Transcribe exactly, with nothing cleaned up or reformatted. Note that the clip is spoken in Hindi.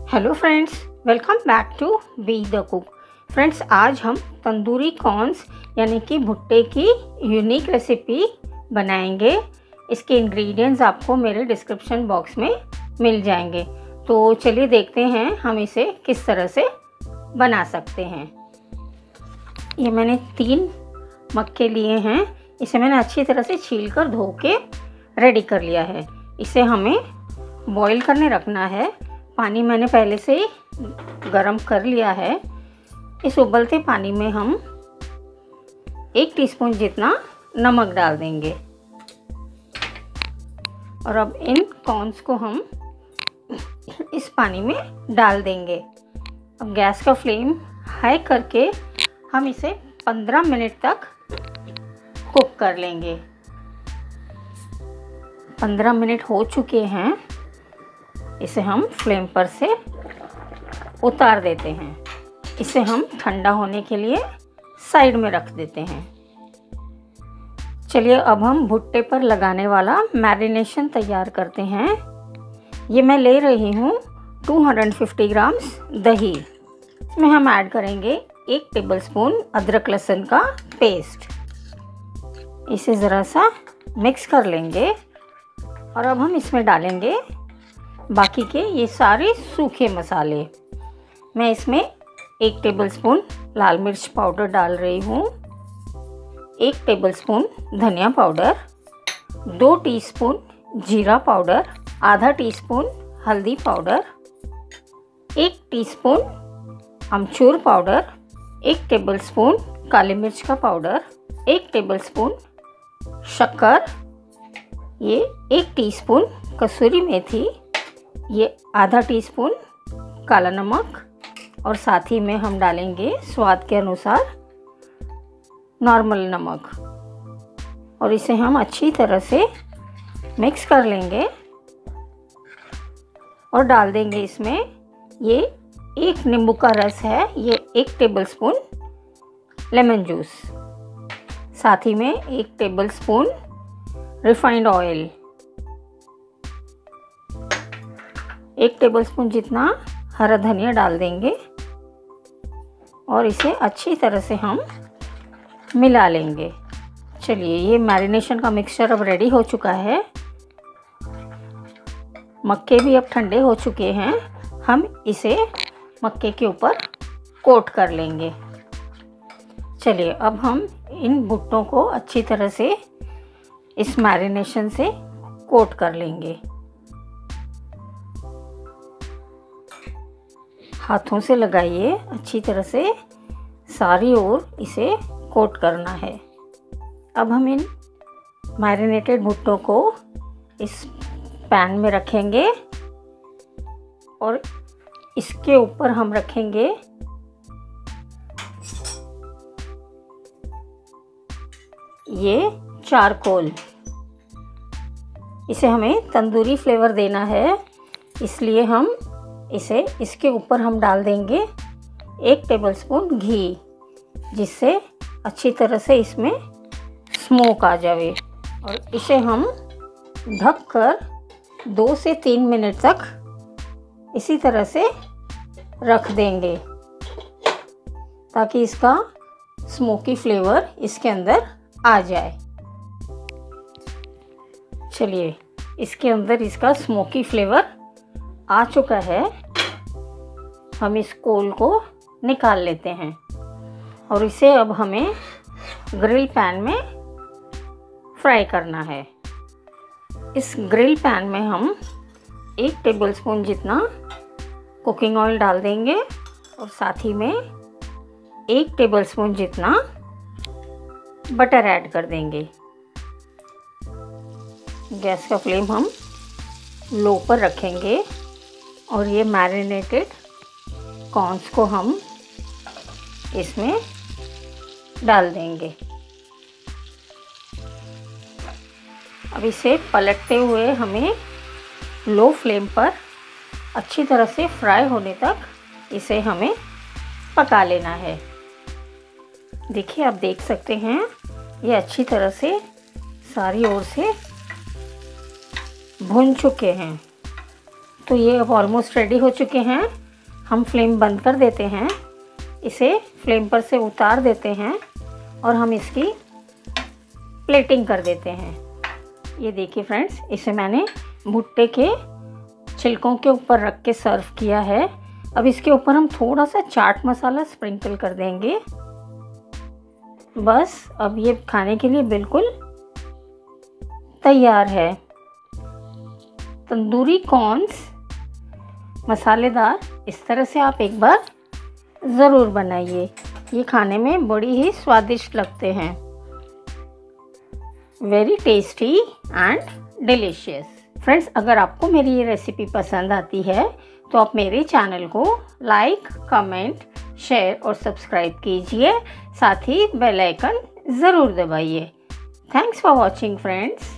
Hello friends, welcome back to be the cook. Friends, आज हम तंदूरी कॉर्न्स यानी कि भुट्टे की यूनिक रेसिपी बनाएंगे। इसके इंग्रेडिएंट्स आपको मेरे डिस्क्रिप्शन बॉक्स में मिल जाएंगे। तो चलिए देखते हैं हम इसे किस तरह से बना सकते हैं। ये मैंने तीन मक्के लिए हैं। इसे मैंने अच्छी तरह से छील कर धो के रेडी कर लिया है। इसे हमें बॉईल करने रखना है। पानी मैंने पहले से ही गरम कर लिया है। इस उबलते पानी में हम एक टीस्पून जितना नमक डाल देंगे और अब इन कॉर्न्स को हम इस पानी में डाल देंगे। अब गैस का फ्लेम हाई करके हम इसे पंद्रह मिनट तक कुक कर लेंगे। पंद्रह मिनट हो चुके हैं। इसे हम फ्लेम पर से उतार देते हैं। इसे हम ठंडा होने के लिए साइड में रख देते हैं। चलिए अब हम भुट्टे पर लगाने वाला मैरिनेशन तैयार करते हैं। ये मैं ले रही हूँ दो सौ पचास ग्राम्स दही। इसमें हम ऐड करेंगे एक टेबलस्पून अदरक लहसुन का पेस्ट। इसे ज़रा सा मिक्स कर लेंगे और अब हम इसमें डालेंगे बाकी के ये सारे सूखे मसाले। मैं इसमें एक टेबलस्पून लाल मिर्च पाउडर डाल रही हूँ, एक टेबलस्पून धनिया पाउडर, दो टीस्पून जीरा पाउडर, आधा टीस्पून हल्दी पाउडर, एक टीस्पून अमचूर पाउडर, एक टेबलस्पून काली मिर्च का पाउडर, एक टेबलस्पून शक्कर, ये एक टीस्पून कसूरी मेथी, ये आधा टीस्पून काला नमक और साथ ही में हम डालेंगे स्वाद के अनुसार नॉर्मल नमक और इसे हम अच्छी तरह से मिक्स कर लेंगे और डाल देंगे इसमें ये एक नींबू का रस है, ये एक टेबलस्पून लेमन जूस, साथ ही में एक टेबलस्पून रिफाइंड ऑयल, एक टेबलस्पून जितना हरा धनिया डाल देंगे और इसे अच्छी तरह से हम मिला लेंगे। चलिए, ये मैरिनेशन का मिक्सचर अब रेडी हो चुका है। मक्के भी अब ठंडे हो चुके हैं। हम इसे मक्के के ऊपर कोट कर लेंगे। चलिए, अब हम इन भुट्टों को अच्छी तरह से इस मैरिनेशन से कोट कर लेंगे। हाथों से लगाइए, अच्छी तरह से सारी ओर इसे कोट करना है। अब हम इन मैरिनेटेड भुट्टों को इस पैन में रखेंगे और इसके ऊपर हम रखेंगे ये चारकोल। इसे हमें तंदूरी फ्लेवर देना है, इसलिए हम इसे इसके ऊपर हम डाल देंगे एक टेबलस्पून घी, जिससे अच्छी तरह से इसमें स्मोक आ जाए और इसे हम ढककर दो से तीन मिनट तक इसी तरह से रख देंगे ताकि इसका स्मोकी फ्लेवर इसके अंदर आ जाए। चलिए, इसके अंदर इसका स्मोकी फ्लेवर आ चुका है। हम इस कोल को निकाल लेते हैं और इसे अब हमें ग्रिल पैन में फ्राई करना है। इस ग्रिल पैन में हम एक टेबलस्पून जितना कुकिंग ऑयल डाल देंगे और साथ ही में एक टेबलस्पून जितना बटर ऐड कर देंगे। गैस का फ्लेम हम लो पर रखेंगे और ये मैरिनेटेड कॉर्न्स को हम इसमें डाल देंगे। अब इसे पलटते हुए हमें लो फ्लेम पर अच्छी तरह से फ्राई होने तक इसे हमें पका लेना है। देखिए, आप देख सकते हैं ये अच्छी तरह से सारी ओर से भुन चुके हैं। तो ये अब ऑलमोस्ट रेडी हो चुके हैं। हम फ्लेम बंद कर देते हैं, इसे फ्लेम पर से उतार देते हैं और हम इसकी प्लेटिंग कर देते हैं। ये देखिए फ्रेंड्स, इसे मैंने भुट्टे के छिलकों के ऊपर रख के सर्व किया है। अब इसके ऊपर हम थोड़ा सा चाट मसाला स्प्रिंकल कर देंगे। बस अब ये खाने के लिए बिल्कुल तैयार है। तंदूरी कॉर्न्स मसालेदार, इस तरह से आप एक बार ज़रूर बनाइए। ये खाने में बड़ी ही स्वादिष्ट लगते हैं। Very tasty and delicious. Friends, अगर आपको मेरी ये रेसिपी पसंद आती है तो आप मेरे चैनल को लाइक, कमेंट, शेयर और सब्सक्राइब कीजिए। साथ ही बेल आइकन ज़रूर दबाइए। Thanks for watching friends.